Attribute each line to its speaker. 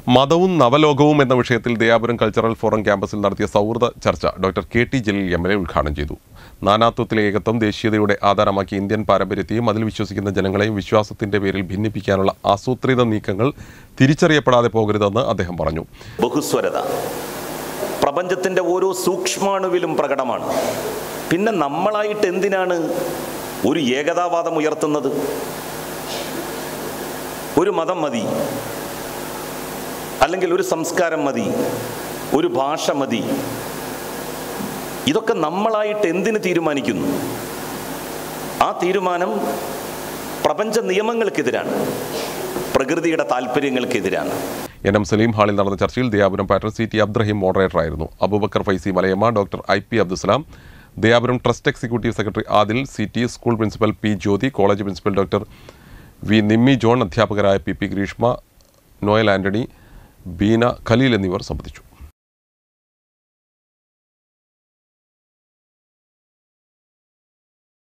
Speaker 1: മതവും നവലോകവും എന്ന വിഷയത്തിൽ ദയാപുരം കൾച്ചറൽ ഫോറം ക്യാമ്പസിൽ നടത്തിയ സൗഹൃദ ചർച്ച ഡോക്ടർ KT ജലീൽ MLA ഉദ്ഘാടനം ചെയ്തു. നാനാത്വത്തിലെ ഏകത്വം ദേശീയതയുടെ ആധാരമാക്കി ഇന്ത്യൻ പാരമ്പര്യത്തെയും അതിൽ വിശ്വസിക്കുന്ന ജനങ്ങളെയും വിശ്വാസത്തിന്റെ പേരിൽ ഭിന്നിപ്പിക്കാനുള്ള ആസൂത്രിത നീക്കങ്ങൾ തിരിച്ചറിയപ്പെടാതെ പോകരുതെന്ന് അദ്ദേഹം പറഞ്ഞു.
Speaker 2: ബഹുസ്വരത പ്രപഞ്ചത്തിന്റെ ഓരോ സൂക്ഷ്മാണുവിലും പ്രകടമാണ്. പിന്നെ നമ്മളായിട്ട് എന്തിനാണ് ഒരു ഏകതാവാദം ഉയർത്തുന്നത്? ഒരു മതം മതി, അല്ലെങ്കിൽ ഒരു സംസ്കാരം മതി, ഒരു ഭാഷ മതി. ഇതൊക്കെ നമ്മളായിട്ട് എന്തിന് തീരുമാനിക്കുന്നു? ആ തീരുമാനം പ്രപഞ്ച നിയമങ്ങൾക്കെതിരാണ്, പ്രകൃതിയുടെ താല്പര്യങ്ങൾക്കെതിരാണ്.
Speaker 1: NM സലീം ഹാളിൽ നടന്ന ചർച്ചയിൽ ദയാപുരം പാറ്റേൺ CT അബ്ദുറഹീം മോഡറേറ്ററായിരുന്നു. Abubakar Faizi Malayamma, doctor IP Abdussalam, Dayapuram trust executive secretary Adil, CT school principal P Jyothi, college principal doctor V Nimmi John, അധ്യാപകരായ PP Greeshma, Noel Antony, Beena Khaleel എന്നിവർ സംബന്ധിച്ചു.